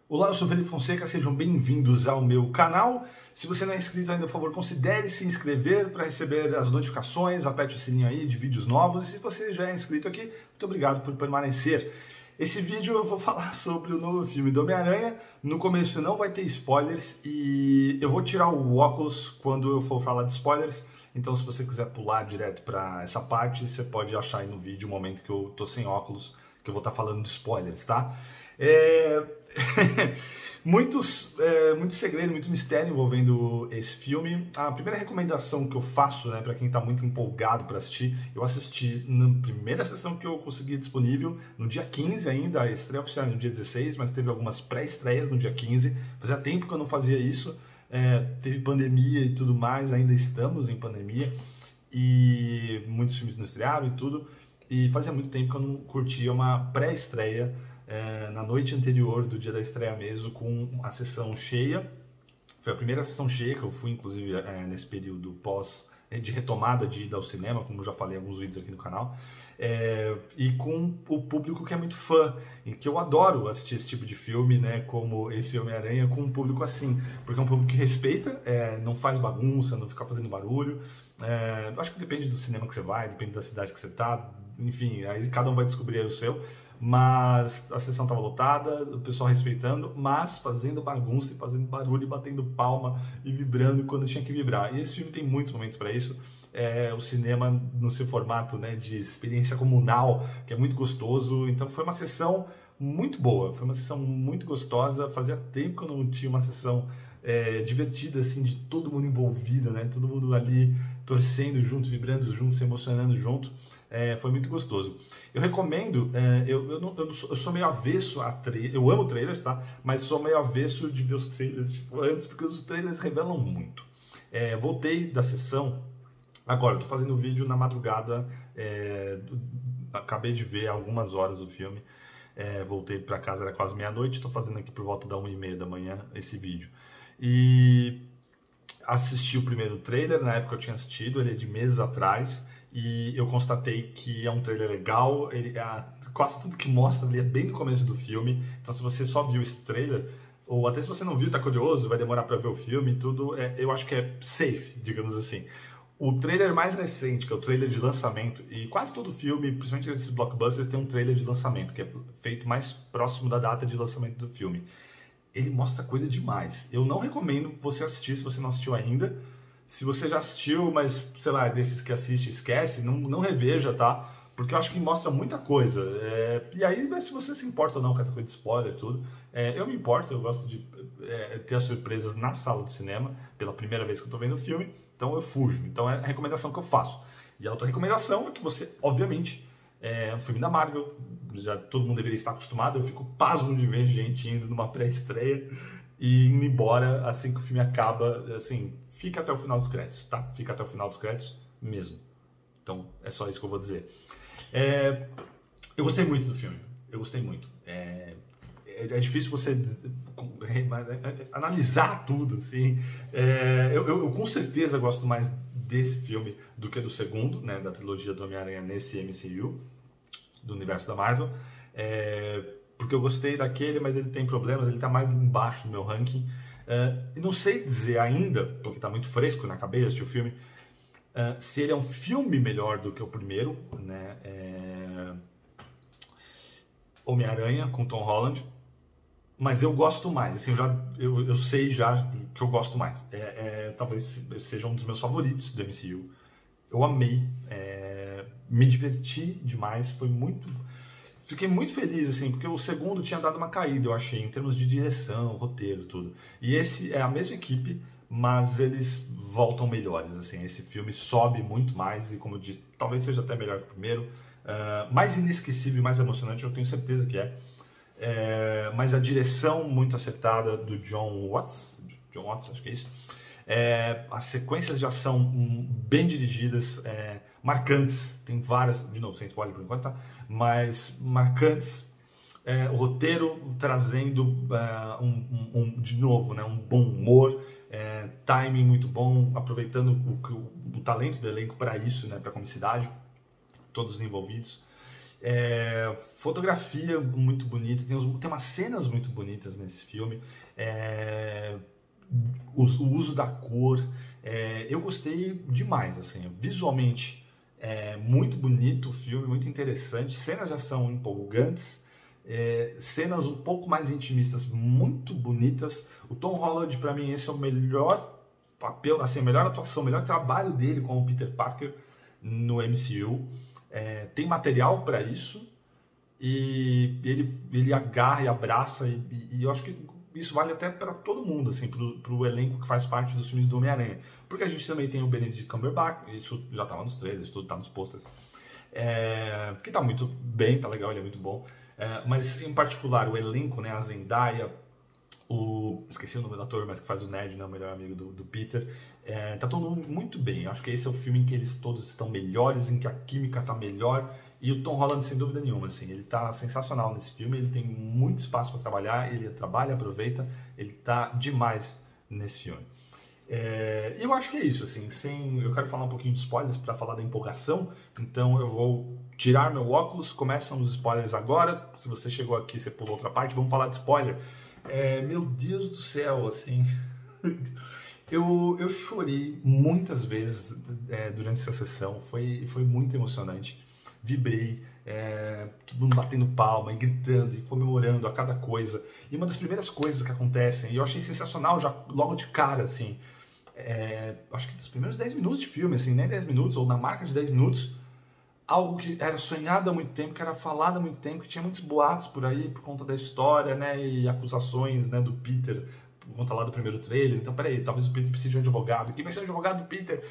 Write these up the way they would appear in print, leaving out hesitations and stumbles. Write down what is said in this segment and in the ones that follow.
Olá, eu sou Felipe Fonseca, sejam bem-vindos ao meu canal. Se você não é inscrito ainda, por favor, considere se inscrever para receber as notificações, aperte o sininho aí de vídeos novos. E se você já é inscrito aqui, muito obrigado por permanecer. Esse vídeo eu vou falar sobre o novo filme do Homem-Aranha. No começo não vai ter spoilers e eu vou tirar o óculos quando eu for falar de spoilers. Então, se você quiser pular direto para essa parte, você pode achar aí no vídeo o momento que eu tô sem óculos, que eu vou estar falando de spoilers, tá? Muito segredo, muito mistério envolvendo esse filme. A primeira recomendação que eu faço, né, para quem está muito empolgado para assistir, eu assisti na primeira sessão que eu consegui disponível, no dia 15 ainda, a estreia oficial no dia 16, mas teve algumas pré-estreias no dia 15. Fazia tempo que eu não fazia isso, teve pandemia e tudo mais, ainda estamos em pandemia, e muitos filmes não estrearam e tudo, e fazia muito tempo que eu não curtia uma pré-estreia na noite anterior do dia da estreia mesmo, com a sessão cheia. Foi a primeira sessão cheia que eu fui, inclusive, nesse período de retomada de ida ao cinema, como eu já falei em alguns vídeos aqui no canal, e com o público que é muito fã, e que eu adoro assistir esse tipo de filme, né, como esse Homem-Aranha, com um público assim, porque é um público que respeita, não faz bagunça, não fica fazendo barulho. Acho que depende do cinema que você vai, depende da cidade que você tá, enfim, aí cada um vai descobrir o seu. Mas a sessão estava lotada, o pessoal respeitando, mas fazendo bagunça e fazendo barulho, e batendo palma e vibrando quando tinha que vibrar. E esse filme tem muitos momentos para isso. O cinema no seu formato, né, de experiência comunal, que é muito gostoso. Então foi uma sessão muito boa, foi uma sessão muito gostosa. Fazia tempo que eu não tinha uma sessão divertida, assim, de todo mundo envolvido, né? Todo mundo ali torcendo junto, vibrando junto, se emocionando junto. Foi muito gostoso. Eu recomendo, eu sou meio avesso a trailers, eu amo trailers, tá? Mas sou meio avesso de ver os trailers tipo, antes, porque os trailers revelam muito. Voltei da sessão, agora, tô fazendo o vídeo na madrugada, acabei de ver algumas horas o filme, voltei para casa, era quase meia-noite, tô fazendo aqui por volta da 1h30 da manhã esse vídeo. E assisti o primeiro trailer, na época eu tinha assistido, ele é de meses atrás, e eu constatei que é um trailer legal, quase tudo que mostra ali é bem no começo do filme, então se você só viu esse trailer, ou até se você não viu, tá curioso, vai demorar para ver o filme e tudo, eu acho que é safe, digamos assim. O trailer mais recente, que é o trailer de lançamento, e quase todo filme, principalmente esses blockbusters, tem um trailer de lançamento, que é feito mais próximo da data de lançamento do filme. Ele mostra coisa demais. Eu não recomendo você assistir se você não assistiu ainda. Se você já assistiu, mas, sei lá, desses que assiste e esquece, não reveja, tá? Porque eu acho que mostra muita coisa. E aí, vai se você se importa ou não com essa coisa de spoiler e tudo. Eu me importo, eu gosto de ter as surpresas na sala do cinema, pela primeira vez que eu tô vendo o filme, então eu fujo. Então é a recomendação que eu faço. E a outra recomendação é que você, obviamente, é um filme da Marvel, já todo mundo deveria estar acostumado, eu fico pasmo de ver gente indo numa pré-estreia e indo embora assim que o filme acaba, assim, fica até o final dos créditos, tá? Fica até o final dos créditos mesmo. Então, é só isso que eu vou dizer. Eu gostei muito do filme, eu gostei muito. É difícil você analisar tudo, assim. Eu com certeza gosto mais desse filme do que do segundo, né, da trilogia do Homem-Aranha nesse MCU, do universo da Marvel, porque eu gostei daquele, mas ele tem problemas, ele tá mais embaixo do meu ranking. E não sei dizer ainda, porque tá muito fresco na cabeça o filme, se ele é um filme melhor do que o primeiro, né, Homem-Aranha com Tom Holland, mas eu gosto mais, assim, eu sei já que eu gosto mais. Talvez seja um dos meus favoritos do MCU. Eu amei, me diverti demais, fiquei muito feliz, assim, porque o segundo tinha dado uma caída, eu achei, em termos de direção, roteiro, tudo. E esse é a mesma equipe, mas eles voltam melhores, assim, esse filme sobe muito mais e, como eu disse, talvez seja até melhor que o primeiro, mais inesquecível e mais emocionante, eu tenho certeza que mas a direção muito acertada do Jon Watts, acho que é isso. As sequências de ação bem dirigidas, marcantes, tem várias, de novo, sem spoiler por enquanto, tá? Mas marcantes, o roteiro trazendo de novo, né, um bom humor, timing muito bom, aproveitando o talento do elenco para isso, né, para comicidade, todos os envolvidos. Fotografia muito bonita, tem umas cenas muito bonitas nesse filme. O uso da cor, eu gostei demais, assim, visualmente muito bonito o filme, muito interessante, cenas de ação empolgantes, cenas um pouco mais intimistas, muito bonitas. O Tom Holland, para mim, esse é o melhor papel, assim, a melhor atuação, o melhor trabalho dele como Peter Parker no MCU. Tem material para isso, e ele agarra e abraça, e eu acho que isso vale até para todo mundo, assim, pro elenco que faz parte dos filmes do Homem-Aranha. Porque a gente também tem o Benedict Cumberbatch, isso já estava nos trailers, tudo tá nos posters, que tá muito bem, tá legal, ele é muito bom. Mas, em particular, o elenco, né, a Zendaya, esqueci o nome do ator, mas que faz o Ned, né, o melhor amigo do Peter, tá todo mundo muito bem. Eu acho que esse é o filme em que eles todos estão melhores, em que a química tá melhor, e o Tom Holland, sem dúvida nenhuma, assim, ele tá sensacional nesse filme, ele tem muito espaço para trabalhar, ele trabalha, aproveita, ele tá demais nesse filme. Eu acho que é isso, assim, eu quero falar um pouquinho de spoilers para falar da empolgação, então eu vou tirar meu óculos, começam os spoilers agora. Se você chegou aqui, você pulou outra parte, vamos falar de spoiler. Meu Deus do céu, assim, eu chorei muitas vezes durante essa sessão, foi muito emocionante, vibrei, todo mundo batendo palma, e gritando, e comemorando a cada coisa, e uma das primeiras coisas que acontecem, e eu achei sensacional já logo de cara, assim, acho que dos primeiros 10 minutos de filme, assim, nem 10 minutos, ou na marca de 10 minutos, algo que era sonhado há muito tempo, que era falado há muito tempo, que tinha muitos boatos por aí, por conta da história, né, e acusações, né, do Peter, por conta lá do primeiro trailer. Então, peraí, talvez o Peter precise de um advogado. Quem vai ser o advogado do Peter?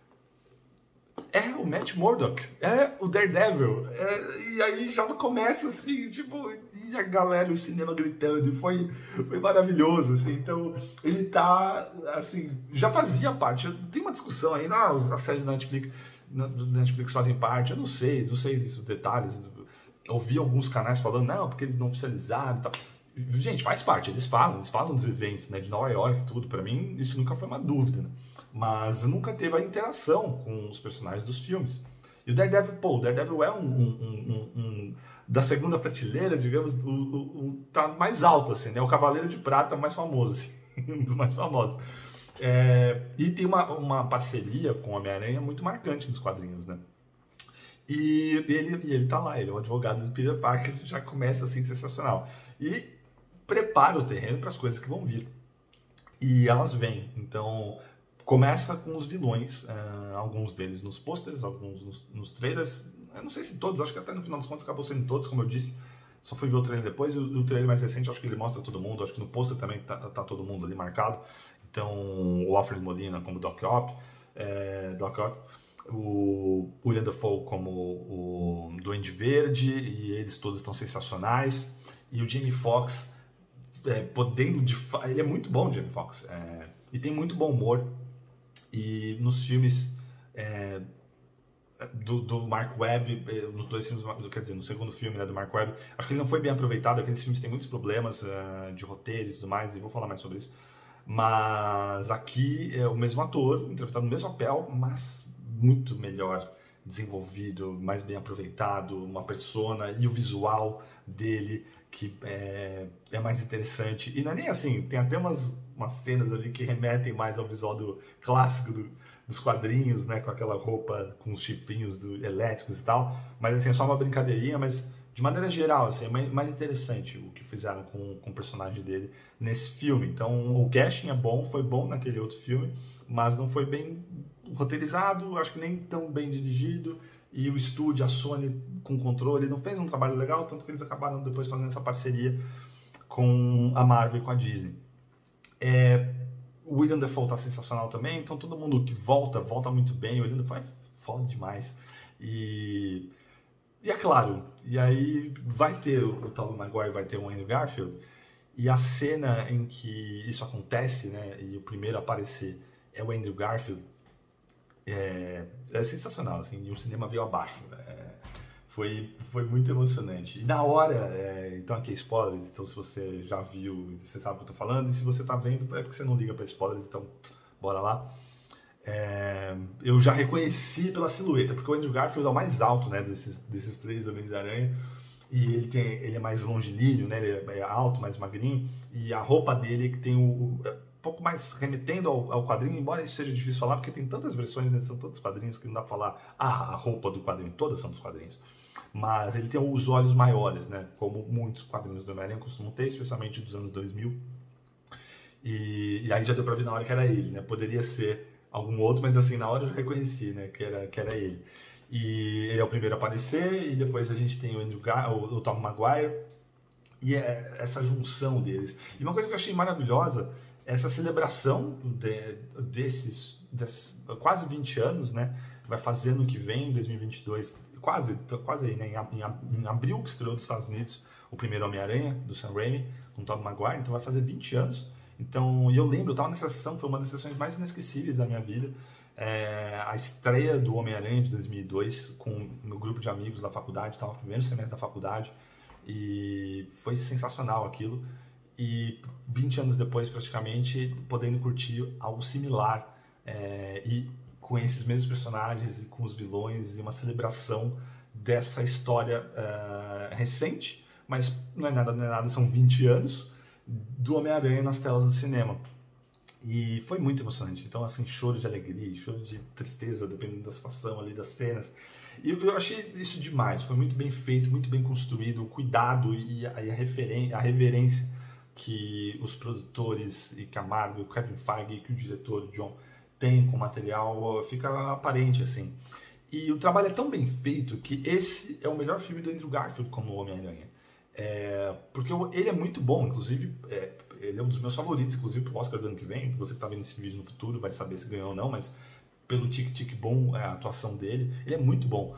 É o Matt Murdock, é o Daredevil. E aí já começa assim, tipo, e a galera, o cinema gritando, e foi maravilhoso, assim. Então, ele tá, assim, já fazia parte. Tem uma discussão aí, não, as séries da Netflix fazem parte, eu não sei os detalhes. Ouvi alguns canais falando, não, porque eles não oficializaram e tal. Gente, faz parte, eles falam dos eventos, né, de Nova York e tudo. Pra mim, isso nunca foi uma dúvida, né? Mas nunca teve a interação com os personagens dos filmes. E o Daredevil é da segunda prateleira, digamos, tá mais alto, assim, né? O Cavaleiro de Prata mais famoso, assim, um dos mais famosos. E tem uma parceria com o Homem-Aranha muito marcante nos quadrinhos, né? E ele tá lá, ele é o advogado do Peter Parker, já começa assim, sensacional. E prepara o terreno para as coisas que vão vir. E elas vêm. Então, começa com os vilões, alguns deles nos posters, alguns nos trailers. Eu não sei se todos, acho que até no final dos contos acabou sendo todos, como eu disse. Só fui ver o trailer depois. O trailer mais recente, acho que ele mostra todo mundo. Acho que no pôster também tá todo mundo ali marcado. Então, o Alfred Molina como Doc Ock, o William Dafoe como o Duende Verde, e eles todos estão sensacionais. E o Jamie Foxx ele é muito bom, o Jamie Foxx, e tem muito bom humor. E nos filmes do Mark Webb, nos dois filmes, quer dizer, no segundo filme, né, do Mark Webb, acho que ele não foi bem aproveitado. Aqueles filmes têm muitos problemas de roteiro e tudo mais, e vou falar mais sobre isso. Mas aqui é o mesmo ator, interpretado no mesmo papel, mas muito melhor desenvolvido, mais bem aproveitado, uma persona, e o visual dele que é mais interessante. E não é nem assim, tem até umas cenas ali que remetem mais ao visual clássico dos quadrinhos, né, com aquela roupa com os chifrinhos elétricos e tal, mas assim, é só uma brincadeirinha. Mas de maneira geral, assim, é mais interessante o que fizeram com o personagem dele nesse filme. Então, o casting foi bom naquele outro filme, mas não foi bem roteirizado, acho que nem tão bem dirigido, e o estúdio, a Sony, com controle, não fez um trabalho legal, tanto que eles acabaram depois fazendo essa parceria com a Marvel e com a Disney. O William Dafoe tá sensacional também, então todo mundo que volta muito bem. O William Dafoe é foda demais. E é claro, e aí vai ter o Tobey Maguire, vai ter o Andrew Garfield, e a cena em que isso acontece, né, e o primeiro a aparecer é o Andrew Garfield, é sensacional, assim, e o cinema veio abaixo. Foi muito emocionante. E na hora, então aqui é spoilers, então se você já viu, você sabe o que eu tô falando, e se você tá vendo, é porque você não liga para spoilers, então bora lá. Eu já reconheci pela silhueta, porque o Andrew Garfield é o mais alto, né, desses três Homens-Aranha, e ele é mais longilíneo, né, ele é alto, mais magrinho, e a roupa dele que tem um pouco mais remetendo ao quadrinho, embora isso seja difícil falar, porque tem tantas versões, né, são tantos quadrinhos que não dá pra falar a roupa do quadrinho, todas são dos quadrinhos. Mas ele tem os olhos maiores, né, como muitos quadrinhos do Homem-Aranha costumam ter, especialmente dos anos 2000. E aí já deu pra ver na hora que era ele, né? Poderia ser algum outro, mas assim, na hora eu já reconheci, né? Que era ele. E ele é o primeiro a aparecer, e depois a gente tem o Tom Maguire, e essa junção deles. E uma coisa que eu achei maravilhosa, essa celebração desses quase 20 anos, né? Vai fazer no que vem, em 2022, quase aí, né? Em abril, que estreou nos Estados Unidos, o primeiro Homem-Aranha, do Sam Raimi, com o Tom Maguire, então vai fazer 20 anos. Então, e eu lembro, eu estava nessa sessão, foi uma das sessões mais inesquecíveis da minha vida. A estreia do Homem-Aranha de 2002 com o meu grupo de amigos da faculdade, estava no primeiro semestre da faculdade, e foi sensacional aquilo. E 20 anos depois, praticamente, podendo curtir algo similar, e com esses mesmos personagens e com os vilões, e uma celebração dessa história recente, mas não é nada, são 20 anos do Homem-Aranha nas telas do cinema. E foi muito emocionante. Então, assim, choro de alegria, choro de tristeza, dependendo da situação ali, das cenas. E eu achei isso demais. Foi muito bem feito, muito bem construído, o cuidado e a reverência que os produtores e que a Marvel, o Kevin Feige e que o diretor John tem com o material fica aparente, assim. E o trabalho é tão bem feito que esse é o melhor filme do Andrew Garfield como Homem-Aranha. Porque ele é muito bom, inclusive ele é um dos meus favoritos, inclusive pro Oscar do ano que vem. Você que tá vendo esse vídeo no futuro vai saber se ganhou ou não, mas pelo tic-tic bom, a atuação dele, ele é muito bom.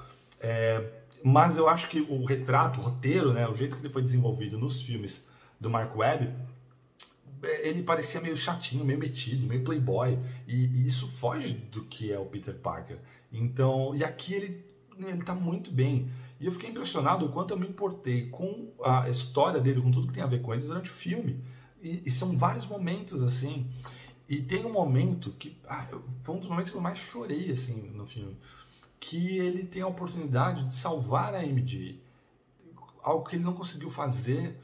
Mas eu acho que o retrato, o roteiro, né, o jeito que ele foi desenvolvido nos filmes do Mark Webb, ele parecia meio chatinho, meio metido, meio playboy, e isso foge do que é o Peter Parker. Então, e aqui ele tá muito bem. E eu fiquei impressionado o quanto eu me importei com a história dele, com tudo que tem a ver com ele durante o filme. E são vários momentos, assim. E tem um momento que foi um dos momentos que eu mais chorei, assim, no filme. Que ele tem a oportunidade de salvar a MJ. Algo que ele não conseguiu fazer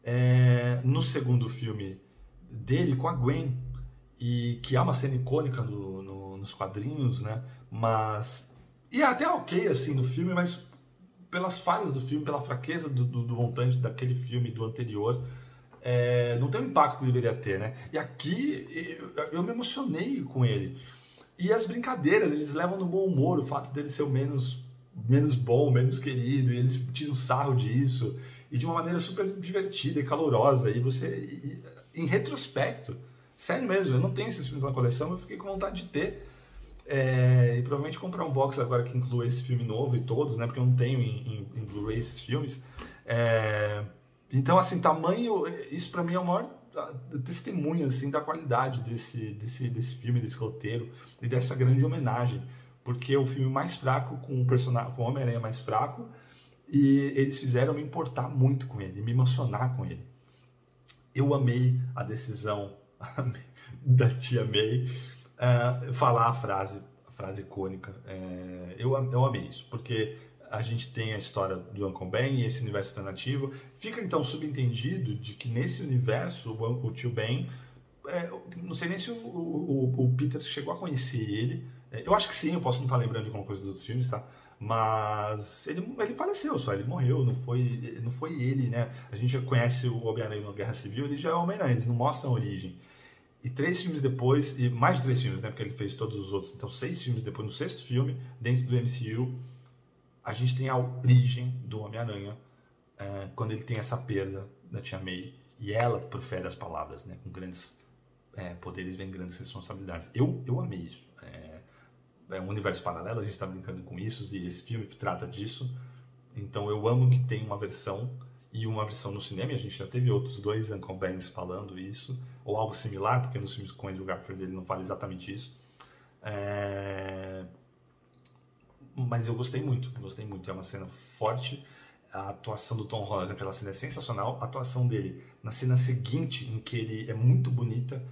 no segundo filme dele com a Gwen. E que é uma cena icônica nos quadrinhos, né? Mas... E é até ok, assim, no filme, mas pelas falhas do filme, pela fraqueza do montante daquele filme do anterior, não tem o impacto que deveria ter, né? E aqui eu me emocionei com ele. E as brincadeiras, eles levam no bom humor, o fato dele ser o menos bom, menos querido, e eles tiram sarro disso, e de uma maneira super divertida e calorosa. E você, em retrospecto, sério mesmo, eu não tenho esses filmes na coleção, eu fiquei com vontade de ter. E provavelmente comprar um box agora que inclui esse filme novo e todos, né? Porque eu não tenho em Blu-ray esses filmes. Então, assim, tamanho... Isso pra mim é o maior testemunho, assim, da qualidade desse filme, desse roteiro e dessa grande homenagem. Porque é o filme mais fraco, com o Homem-Aranha mais fraco, e eles fizeram me importar muito com ele, me emocionar com ele. Eu amei a decisão da tia May falar a frase icônica. Eu amei isso, porque a gente tem a história do Uncle Ben e esse universo alternativo. Fica então subentendido de que nesse universo o tio Ben, não sei nem se o Peter chegou a conhecer ele. Eu acho que sim, eu posso não estar lembrando de alguma coisa dos outros filmes, tá? Mas ele faleceu só, ele morreu, não foi ele, né? A gente já conhece o Homem-Aranha na Guerra Civil, ele já é o Homem-Aranha, eles não mostram a origem. E 3 filmes depois, e mais de 3 filmes, né? Porque ele fez todos os outros. Então, 6 filmes depois, no 6º filme, dentro do MCU, a gente tem a origem do Homem-Aranha, quando ele tem essa perda da tia May. E ela profere as palavras, né? Com grandes poderes vem grandes responsabilidades. Eu amei isso. É um universo paralelo, a gente está brincando com isso, e esse filme trata disso. Então, eu amo que tem uma versão, e uma versão no cinema, e a gente já teve outros 2 Uncle Bens falando isso, ou algo similar, porque nos filmes com Andrew Garfield ele não fala exatamente isso. Mas eu gostei muito, é uma cena forte. A atuação do Tom Holland naquela cena é sensacional, a atuação dele na cena seguinte, em que ele é muito bonita,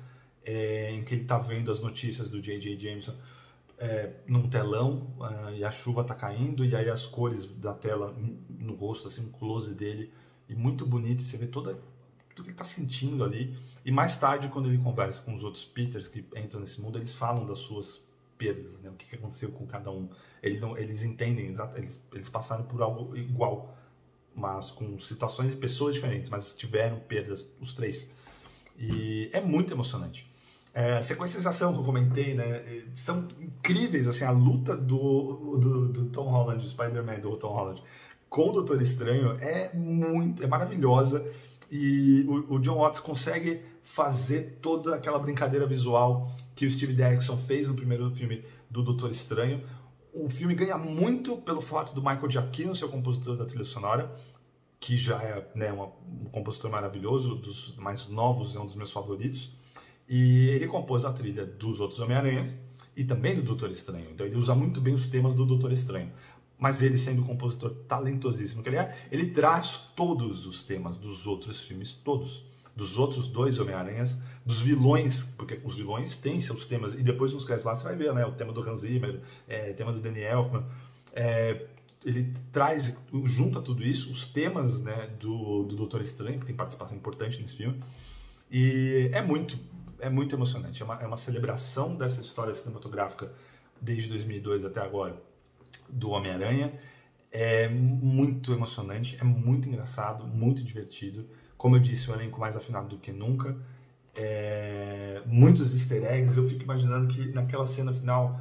em que ele está vendo as notícias do J.J. Jameson num telão, e a chuva está caindo, e aí as cores da tela no rosto, assim, um close dele, e muito bonito, você vê tudo que ele está sentindo ali. E mais tarde, quando ele conversa com os outros Peters que entram nesse mundo, eles falam das suas perdas, né? O que aconteceu com cada um. Eles entendem, eles passaram por algo igual, mas com situações e pessoas diferentes, mas tiveram perdas, os três. E é muito emocionante. Sequências de ação que eu comentei, né, são incríveis, assim, a luta do Tom Holland, do Spider-Man, do Tom Holland, com o Doutor Estranho é maravilhosa, e o John Watts consegue fazer toda aquela brincadeira visual que o Steve Derrickson fez no primeiro filme do Doutor Estranho. O filme ganha muito pelo fato do Michael Giacchino ser o compositor da trilha sonora, que já é, né, um compositor maravilhoso, dos mais novos, é um dos meus favoritos. E ele compôs a trilha dos outros Homem-Aranhas e também do Doutor Estranho. Então ele usa muito bem os temas do Doutor Estranho. Mas ele, sendo o compositor talentosíssimo que ele traz todos os temas dos outros filmes, todos. Dos outros dois Homem-Aranhas, dos vilões, porque os vilões têm seus temas. E depois nos créditos lá você vai ver, né, o tema do Hans Zimmer, o tema do Danny Elfman. Ele traz, junta tudo isso, os temas, né, do Doutor Estranho, que tem participação importante nesse filme. E é muito emocionante. É uma celebração dessa história cinematográfica desde 2002 até agora, do Homem-Aranha. É muito emocionante, é muito engraçado, muito divertido. Como eu disse, um elenco mais afinado do que nunca. Muitos easter eggs. Eu fico imaginando que naquela cena final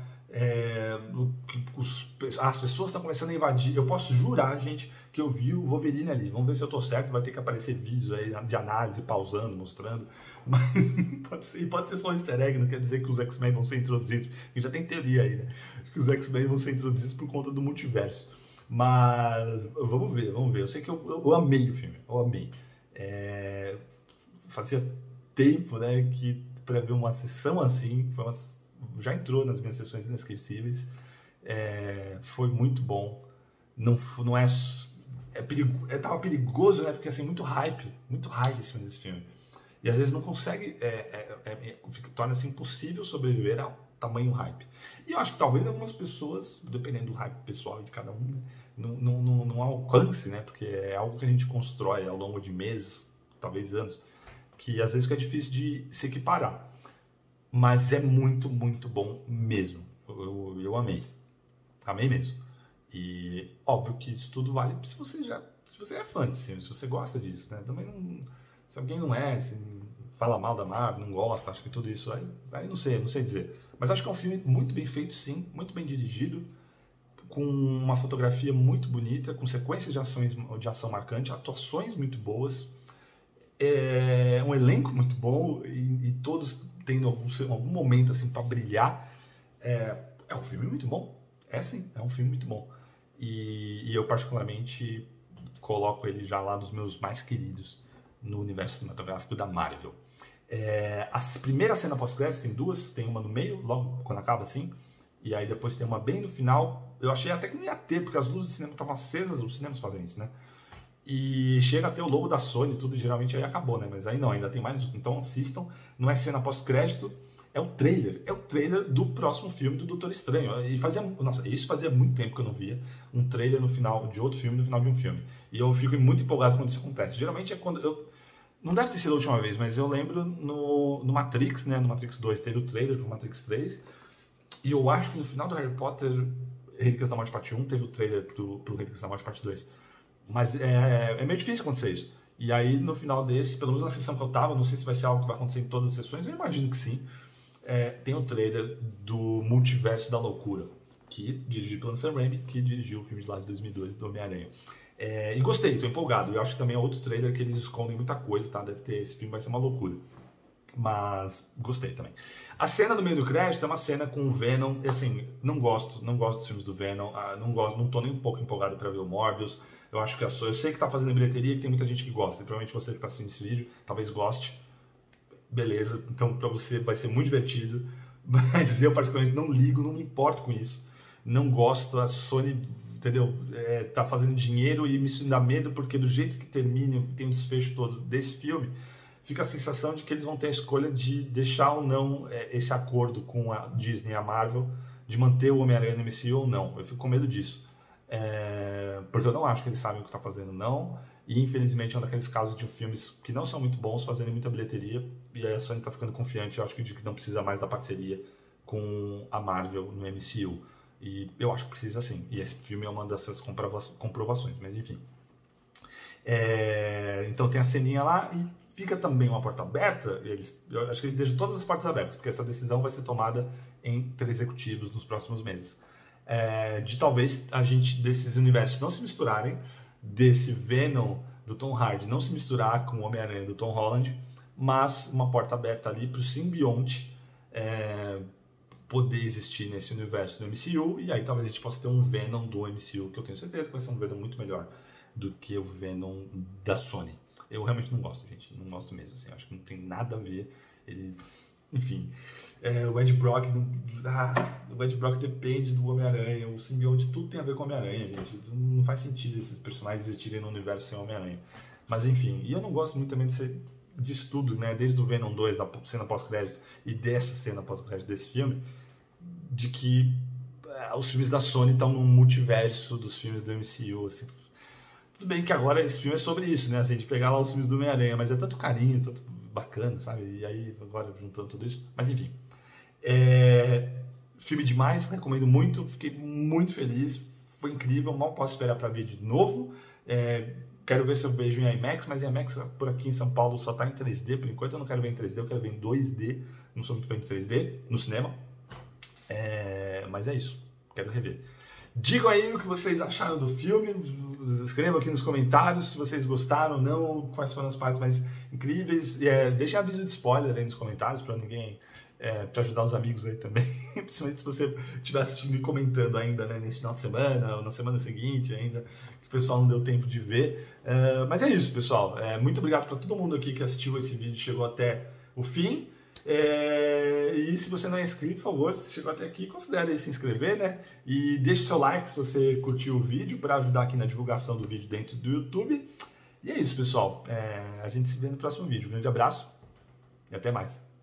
as pessoas estão começando a invadir. Eu posso jurar, gente, que eu vi o Wolverine ali. Vamos ver se eu tô certo. Vai ter que aparecer vídeos aí de análise, pausando, mostrando. Mas pode ser só um easter egg, não quer dizer que os X-Men vão ser introduzidos. Porque já tem teoria aí, né? Que os X-Men vão ser introduzidos por conta do multiverso. Mas vamos ver. Eu sei que eu amei o filme. Eu amei. Fazia tempo, né, que para ver uma sessão assim, já entrou nas minhas sessões inesquecíveis. Foi muito bom. Não é tava perigoso, né, porque assim, muito hype em cima desse filme. E às vezes não consegue, torna-se impossível sobreviver ao tamanho hype. E eu acho que talvez algumas pessoas, dependendo do hype pessoal de cada um, né, não alcance, né, porque é algo que a gente constrói ao longo de meses, talvez anos, que às vezes fica difícil de se equiparar. Mas é muito, muito bom mesmo. Eu amei. Amei mesmo. E óbvio que isso tudo vale se você é fã desse filme, se você gosta disso, né? Também não, se alguém não se fala mal da Marvel, não gosta, acho que tudo isso aí não sei dizer. Mas acho que é um filme muito bem feito, sim, muito bem dirigido, com uma fotografia muito bonita, com sequências de ação marcante, atuações muito boas, um elenco muito bom e todos tendo algum momento assim para brilhar. É um filme muito bom. Sim, é um filme muito bom. E eu particularmente coloco ele já lá dos meus mais queridos no universo cinematográfico da Marvel. As primeiras cenas pós-créditos, tem duas, tem uma no meio, logo quando acaba assim, e aí depois tem uma bem no final. Eu achei até que não ia ter, porque as luzes do cinema estavam acesas, os cinemas fazem isso, né? E chega a ter o logo da Sony e tudo, geralmente aí acabou, né? Mas aí não, ainda tem mais. Então assistam, não é cena pós-crédito, é o trailer do próximo filme do Doutor Estranho. E isso fazia muito tempo que eu não via um trailer no final de outro filme, no final de um filme. E eu fico muito empolgado quando isso acontece. Geralmente é quando não deve ter sido a última vez, mas eu lembro no Matrix, né? No Matrix 2 teve o trailer pro Matrix 3. E eu acho que no final do Harry Potter, Relíquias da Morte Parte 1, teve o trailer pro Relíquias da Morte Parte 2. Mas é meio difícil acontecer isso. E aí, no final desse, pelo menos na sessão que eu tava, não sei se vai ser algo que vai acontecer em todas as sessões, eu imagino que sim, tem o trailer do Multiverso da Loucura, que dirigiu pelo Sam Raimi, que dirigiu o filme de lá de 2002 do Homem-Aranha. E gostei, tô empolgado. Eu acho que também é outro trailer que eles escondem muita coisa, tá? Esse filme vai ser uma loucura. Mas gostei também. A cena do meio do crédito é uma cena com o Venom. Assim, não gosto dos filmes do Venom. Não tô nem um pouco empolgado para ver o Morbius. Eu acho que eu sei que tá fazendo bilheteria e que tem muita gente que gosta. E provavelmente você que tá assistindo esse vídeo talvez goste. Beleza, então para você vai ser muito divertido. Mas eu particularmente não ligo, não me importo com isso. Não gosto. A Sony, entendeu? Tá fazendo dinheiro e me dá medo porque do jeito que termina, tem um desfecho todo desse filme. fica a sensação de que eles vão ter a escolha de deixar ou não esse acordo com a Disney e a Marvel, de manter o Homem-Aranha no MCU ou não. Eu fico com medo disso. Porque eu não acho que eles sabem o que está fazendo, não. E infelizmente é um daqueles casos de filmes que não são muito bons, fazendo muita bilheteria, e aí a Sony está ficando confiante, eu acho que de que não precisa mais da parceria com a Marvel no MCU. E eu acho que precisa sim. E esse filme é uma dessas comprovações, mas enfim. Então tem a ceninha lá e fica também uma porta aberta. Eu acho que eles deixam todas as portas abertas, porque essa decisão vai ser tomada entre executivos nos próximos meses. De talvez a gente, desses universos não se misturarem, desse Venom do Tom Hardy não se misturar com o Homem-Aranha do Tom Holland, mas uma porta aberta ali para o simbionte poder existir nesse universo do MCU, e aí talvez a gente possa ter um Venom do MCU, que eu tenho certeza que vai ser um Venom muito melhor do que o Venom da Sony. Eu realmente não gosto, gente, não gosto mesmo, assim, acho que não tem nada a ver, enfim, o Ed Brock depende do Homem-Aranha, o simbionte, tudo tem a ver com o Homem-Aranha, gente, não faz sentido esses personagens existirem no universo sem Homem-Aranha, mas enfim, e eu não gosto muito também disso tudo, né, desde o Venom 2, da cena pós-crédito e dessa cena pós-crédito desse filme, de que os filmes da Sony estão no multiverso dos filmes do MCU, assim. Tudo bem que agora esse filme é sobre isso, né? Assim, de pegar lá os filmes do Homem-Aranha, mas é tanto carinho, tanto bacana, sabe? E aí, agora juntando tudo isso. Mas enfim. Filme demais, recomendo muito, fiquei muito feliz, foi incrível, mal posso esperar para ver de novo. Quero ver se eu vejo em IMAX, mas IMAX por aqui em São Paulo só tá em 3D, por enquanto eu não quero ver em 3D, eu quero ver em 2D, não sou muito fã de 3D no cinema. Mas é isso, quero rever. Digam aí o que vocês acharam do filme, escrevam aqui nos comentários se vocês gostaram ou não, quais foram as partes mais incríveis. Deixem aviso de spoiler aí nos comentários para ninguém, para ajudar os amigos aí também, principalmente se você estiver assistindo e comentando ainda, né, nesse final de semana ou na semana seguinte ainda, que o pessoal não deu tempo de ver. Mas é isso, pessoal. Muito obrigado para todo mundo aqui que assistiu esse vídeo e chegou até o fim. E se você não é inscrito, por favor, se chegou até aqui, considere se inscrever, né? E deixe seu like se você curtiu o vídeo, para ajudar aqui na divulgação do vídeo dentro do YouTube. E é isso, pessoal. A gente se vê no próximo vídeo. Um grande abraço e até mais.